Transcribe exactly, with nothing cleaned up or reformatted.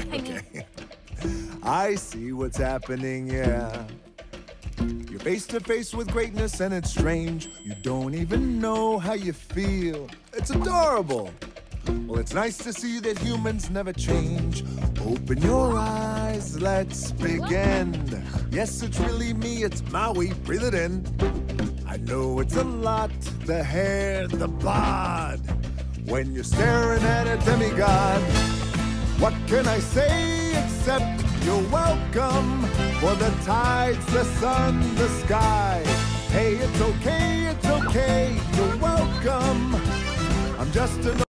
I mean, Okay. I see what's happening, yeah. You're face to face with greatness and it's strange. You don't even know how you feel. It's adorable. Well, it's nice to see that humans never change. Open your eyes, let's begin. Yes, it's really me, it's Maui, breathe it in. I know it's a lot, the hair, the bod. When you're staring at a demigod, what can I say except you're welcome? For the tides, the sun, the sky. Hey, it's okay, it's okay, you're welcome. I'm just an